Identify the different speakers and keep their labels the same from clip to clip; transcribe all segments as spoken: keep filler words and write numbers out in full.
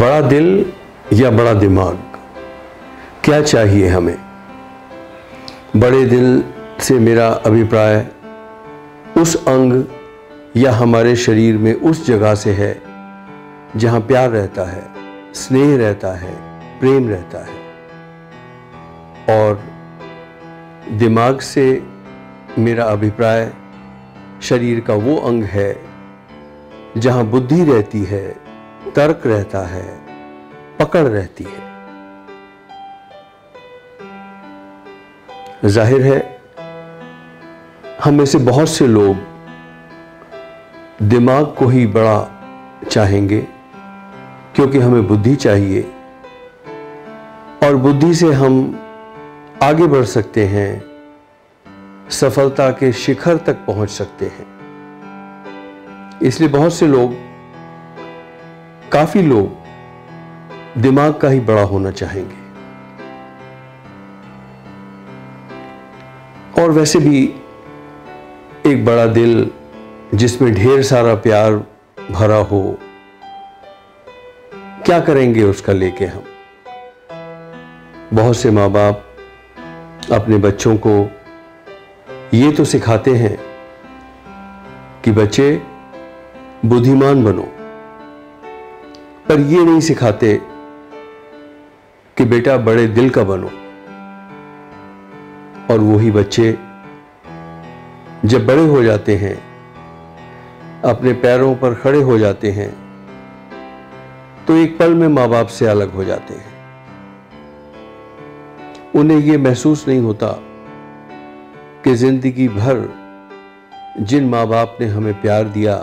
Speaker 1: बड़ा दिल या बड़ा दिमाग, क्या चाहिए हमें? बड़े दिल से मेरा अभिप्राय उस अंग या हमारे शरीर में उस जगह से है जहाँ प्यार रहता है, स्नेह रहता है, प्रेम रहता है। और दिमाग से मेरा अभिप्राय शरीर का वो अंग है जहाँ बुद्धि रहती है, तर्क रहता है, पकड़ रहती है। जाहिर है हम में से बहुत से लोग दिमाग को ही बड़ा चाहेंगे क्योंकि हमें बुद्धि चाहिए और बुद्धि से हम आगे बढ़ सकते हैं, सफलता के शिखर तक पहुंच सकते हैं। इसलिए बहुत से लोग, काफी लोग दिमाग का ही बड़ा होना चाहेंगे। और वैसे भी एक बड़ा दिल जिसमें ढेर सारा प्यार भरा हो, क्या करेंगे उसका लेके हम? बहुत से माँ बाप अपने बच्चों को ये तो सिखाते हैं कि बच्चे बुद्धिमान बनो, पर ये नहीं सिखाते कि बेटा बड़े दिल का बनो। और वही बच्चे जब बड़े हो जाते हैं, अपने पैरों पर खड़े हो जाते हैं, तो एक पल में माँ बाप से अलग हो जाते हैं। उन्हें यह महसूस नहीं होता कि जिंदगी भर जिन माँ बाप ने हमें प्यार दिया,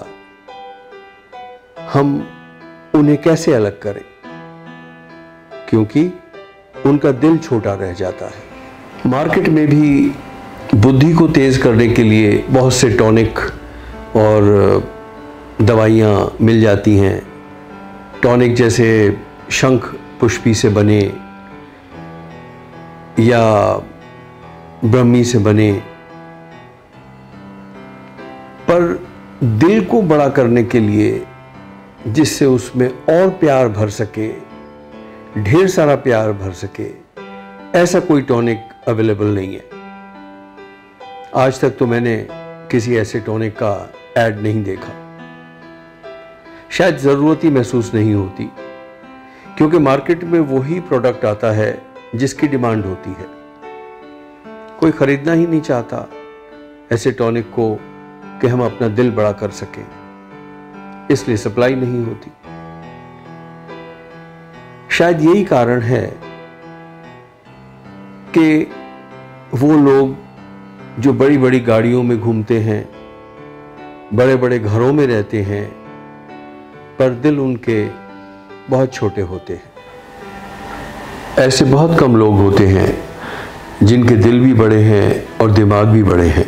Speaker 1: हम उन्हें कैसे अलग करें, क्योंकि उनका दिल छोटा रह जाता है। मार्केट में भी बुद्धि को तेज करने के लिए बहुत से टॉनिक और दवाइयाँ मिल जाती हैं। टॉनिक जैसे शंख पुष्पी से बने या ब्रह्मी से बने, पर दिल को बड़ा करने के लिए, जिससे उसमें और प्यार भर सके, ढेर सारा प्यार भर सके, ऐसा कोई टॉनिक अवेलेबल नहीं है। आज तक तो मैंने किसी ऐसे टॉनिक का ऐड नहीं देखा। शायद ज़रूरत ही महसूस नहीं होती, क्योंकि मार्केट में वही प्रोडक्ट आता है जिसकी डिमांड होती है। कोई खरीदना ही नहीं चाहता ऐसे टॉनिक को कि हम अपना दिल बड़ा कर सकें, इसलिए सप्लाई नहीं होती। शायद यही कारण है कि वो लोग जो बड़ी बड़ी गाड़ियों में घूमते हैं, बड़े बड़े घरों में रहते हैं, पर दिल उनके बहुत छोटे होते हैं। ऐसे बहुत कम लोग होते हैं जिनके दिल भी बड़े हैं और दिमाग भी बड़े हैं।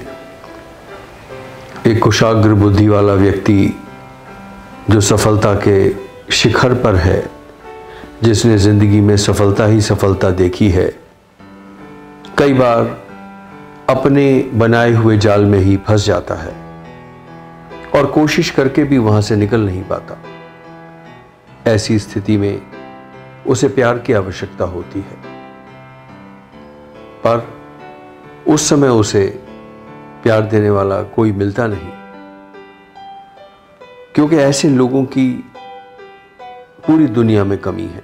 Speaker 1: एक कुशाग्र बुद्धि वाला व्यक्ति जो सफलता के शिखर पर है, जिसने जिंदगी में सफलता ही सफलता देखी है, कई बार अपने बनाए हुए जाल में ही फंस जाता है और कोशिश करके भी वहां से निकल नहीं पाता। ऐसी स्थिति में उसे प्यार की आवश्यकता होती है, पर उस समय उसे प्यार देने वाला कोई मिलता नहीं, क्योंकि ऐसे लोगों की पूरी दुनिया में कमी है।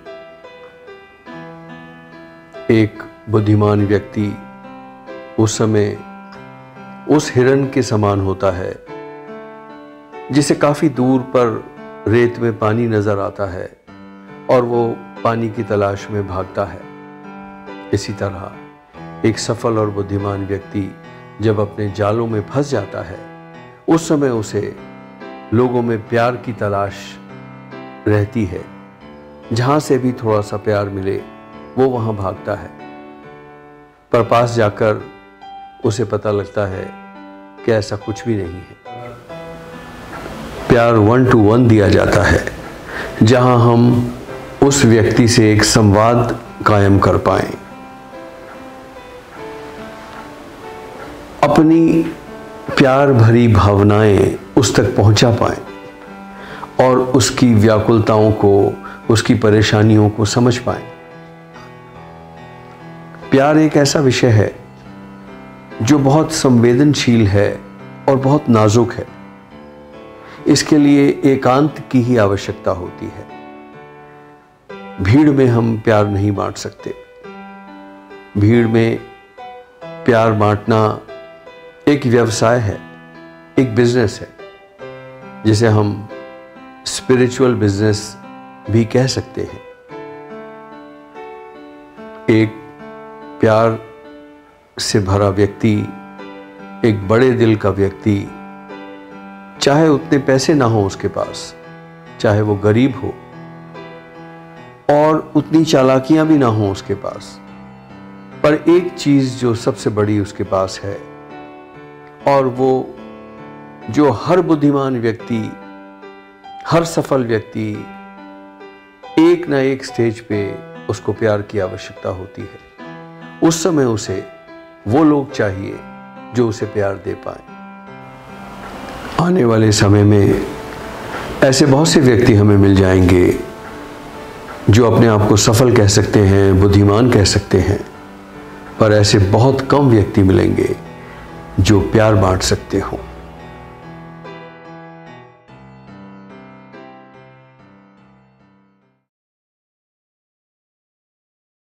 Speaker 1: एक बुद्धिमान व्यक्ति उस समय उस हिरन के समान होता है जिसे काफी दूर पर रेत में पानी नजर आता है और वो पानी की तलाश में भागता है। इसी तरह एक सफल और बुद्धिमान व्यक्ति जब अपने जालों में फंस जाता है, उस समय उसे लोगों में प्यार की तलाश रहती है। जहां से भी थोड़ा सा प्यार मिले वो वहां भागता है, पर पास जाकर उसे पता लगता है कि ऐसा कुछ भी नहीं है। प्यार वन टू वन दिया जाता है, जहां हम उस व्यक्ति से एक संवाद कायम कर पाएं, अपनी प्यार भरी भावनाएं उस तक पहुंचा पाएं और उसकी व्याकुलताओं को, उसकी परेशानियों को समझ पाएं। प्यार एक ऐसा विषय है जो बहुत संवेदनशील है और बहुत नाजुक है। इसके लिए एकांत की ही आवश्यकता होती है। भीड़ में हम प्यार नहीं बांट सकते। भीड़ में प्यार बांटना एक व्यवसाय है, एक बिजनेस है, जिसे हम स्पिरिचुअल बिजनेस भी कह सकते हैं। एक प्यार से भरा व्यक्ति, एक बड़े दिल का व्यक्ति, चाहे उतने पैसे ना हो उसके पास, चाहे वो गरीब हो और उतनी चालाकियां भी ना हो उसके पास, पर एक चीज जो सबसे बड़ी उसके पास है, और वो जो हर बुद्धिमान व्यक्ति, हर सफल व्यक्ति एक ना एक स्टेज पे उसको प्यार की आवश्यकता होती है। उस समय उसे वो लोग चाहिए जो उसे प्यार दे पाए। आने वाले समय में ऐसे बहुत से व्यक्ति हमें मिल जाएंगे जो अपने आप को सफल कह सकते हैं, बुद्धिमान कह सकते हैं, पर ऐसे बहुत कम व्यक्ति मिलेंगे जो प्यार बांट सकते हों।